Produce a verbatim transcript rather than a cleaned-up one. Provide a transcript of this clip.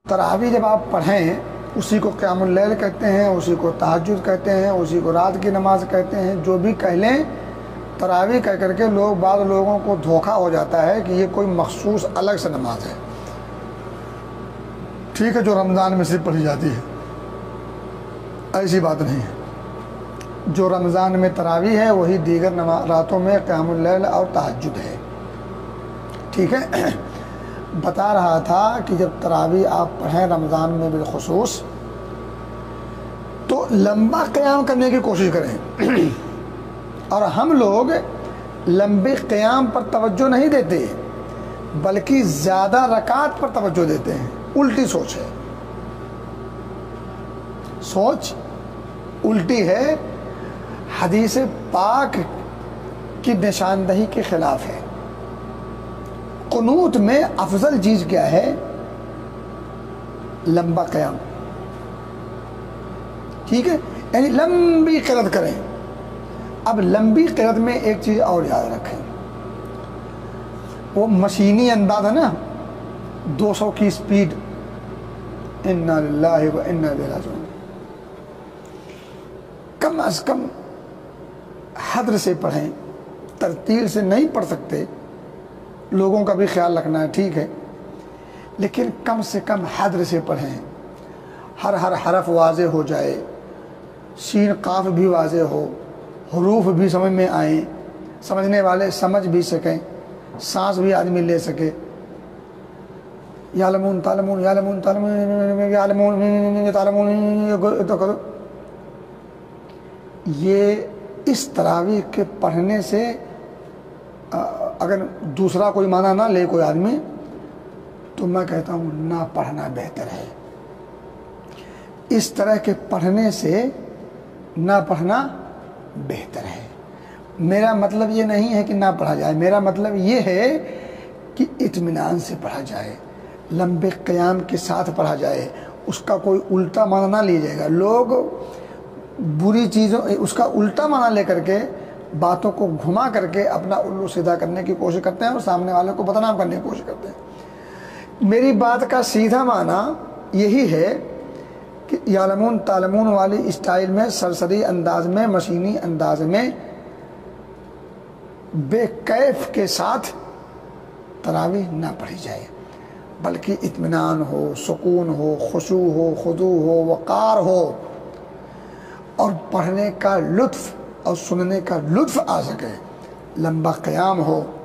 तरावी जब आप पढ़ें, उसी को क़यामुल लैल कहते हैं, उसी को तहज्जुद कहते हैं, उसी को रात की नमाज कहते हैं, जो भी कह लें, तरावी कह करके लोग बाद लोगों को धोखा हो जाता है कि ये कोई मखसूस अलग से नमाज है। ठीक है, जो रमज़ान में सिर्फ पढ़ी जाती है, ऐसी बात नहीं है। जो रमज़ान में तरावी है वही दीगर नमाज रातों में क़यामुल लैल और तहज्जुद है। ठीक है, बता रहा था कि जब तरावी आप पढ़ें रमज़ान में बिलखुसूस, तो लंबा क़याम करने की कोशिश करें। और हम लोग लंबे क़याम पर तवज्जो नहीं देते, बल्कि ज़्यादा रकात पर तवज्जो देते हैं। उल्टी सोच है, सोच उल्टी है, हदीस पाक की निशानदही के खिलाफ है। कुनूत में अफजल चीज़ क्या है? लंबा क़याम। ठीक है, यानी लंबी क़िरात करें। अब लंबी क़िरात में एक चीज़ और याद रखें, वो मशीनी अंदाज है ना, दो सौ की स्पीड, इन्ना लिल्लाहि व इन्ना इलैहि राजिऊन। कम अज़ कम हद से पढ़ें, तरतील से नहीं पढ़ सकते, लोगों का भी ख्याल रखना है, ठीक है, लेकिन कम से कम हद से पढ़ें। हर हर हरफ वाज़े हो जाए, शीन काफ भी वाज़े हो, हरूफ भी समझ में आए, समझने वाले समझ भी सकें, सांस भी आदमी ले सके। यालमून तालमून यालमून तालमून यालमून तालमून तो करो। ये इस तरावी के पढ़ने से अगर दूसरा कोई माना ना ले कोई आदमी, तो मैं कहता हूँ ना पढ़ना बेहतर है। इस तरह के पढ़ने से ना पढ़ना बेहतर है। मेरा मतलब ये नहीं है कि ना पढ़ा जाए, मेरा मतलब ये है कि इत्मीनान से पढ़ा जाए, लंबे क़याम के साथ पढ़ा जाए। उसका कोई उल्टा माना ना लिया जाएगा। लोग बुरी चीज़ों उसका उल्टा माना लेकर के बातों को घुमा करके अपना उल्लू सीधा करने की कोशिश करते हैं और सामने वाले को बदनाम करने की कोशिश करते हैं। मेरी बात का सीधा माना यही है कि यालमून तालमून वाली स्टाइल में, सरसरी अंदाज में, मशीनी अंदाज में, बेकैफ के साथ तरावी ना पढ़ी जाए, बल्कि इत्मीनान हो, सुकून हो, खुशू हो, खुदू हो, वक़ार हो, और पढ़ने का लुत्फ़ और सुनने का लुत्फ़ आ सके। लंबा क़याम हो,